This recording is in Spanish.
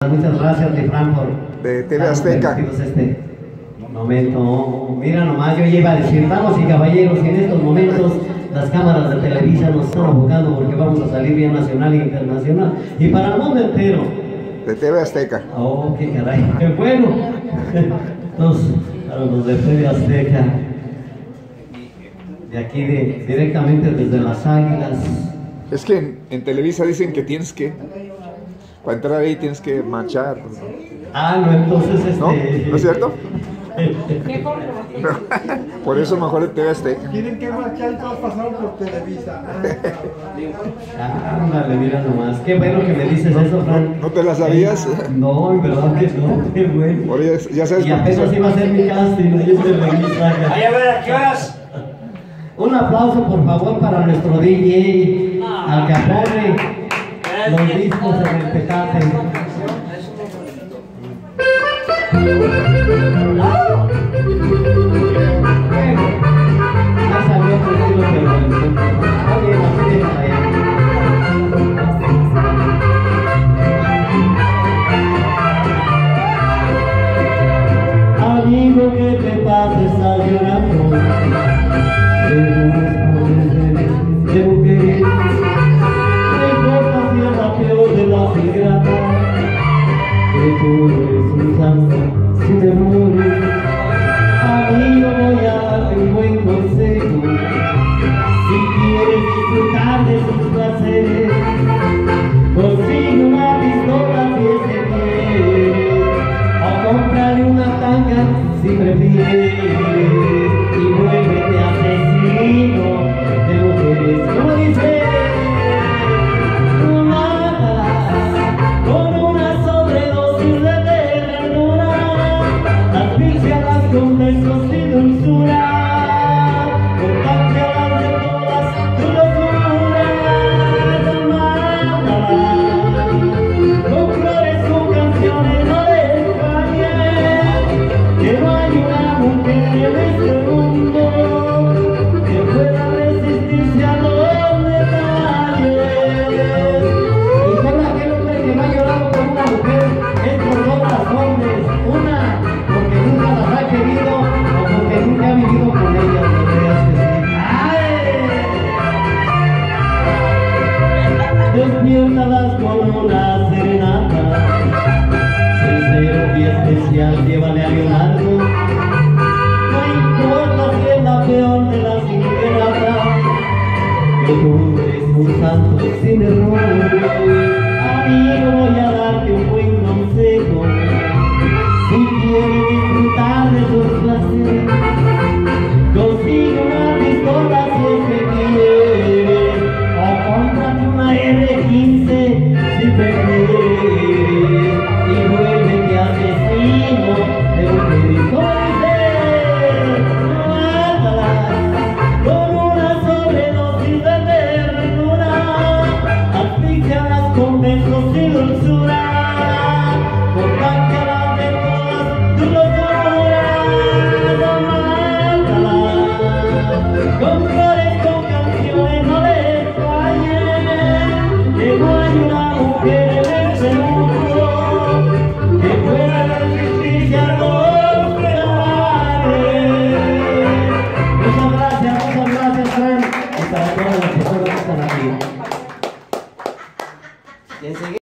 Muchas gracias, mi Fran, por de TV Azteca. Este momento. Mira nomás, yo iba a decir, damas y caballeros, y en estos momentos las cámaras de Televisa nos están enfocando porque vamos a salir bien nacional e internacional y para el mundo entero. De TV Azteca. Oh, qué caray, qué bueno. Entonces, para los de TV Azteca, de aquí directamente desde Las Águilas. Es que en Televisa dicen que tienes que, para entrar ahí tienes que manchar. Ah, no, entonces ¿No? ¿No es cierto? Por eso mejor en TV Azteca. Tienen que marchar y todos pasaron por Televisa. Ándale, mira nomás. Qué bueno que me dices eso, Fran. ¿No te la sabías? No, en verdad que no, qué bueno. Ahora ya sabes. Y apenas iba a ser mi casting, ahí en Televisa. Ay, a ver, ¿a qué horas? Un aplauso, por favor, para nuestro DJ, Al Capone, los discos en el petate. Ya salió tranquilo, pero oye, no se deja ahí. Amigo, ¿qué te pasa? Estás llorando. De mujeres, no importa si es la peor de las ingratas, que tú eres un santo sin errores. Amigo, voy a darte un buen consejo. Si quieres disfrutar de sus placeres, consigue una pistola si es que quieres, o cómprale una tanga si prefieres, y vuélvete asesino de mujeres. Como dice, con una sobredosis de ternura, asfixialas con besos y dulzura, contáctalas de todas tus locuras, amátalas con flores, con canciones, no les falles, que no hay una mujer en este mundo que pueda resistirse a los detalles. Y todo aquel hombre que no ha llorado por una mujer es por dos razones. Una, porque nunca las ha querido, o porque nunca ha vivido con ellas. No creas que sí. ¡Ay! Despiértalas con una serenata, sincero y especial, llévale a Leonardo. No importa si es la peor de las ingratas, que tú eres un santo sin error. Amigo, voy a darte un buen consejo. Si quieres disfrutar de tus placeres, consigue una pistola si es que quieres, o cómprate una R15 si prefieres, y vuélvete asesino de mujeres. Con una sobredosis de ternura, asfixialas con besos y dulzura, contáctalas de todas tus locuras, amátalas con flores, con canciones, no les falles, que no hay una mujer en este mundo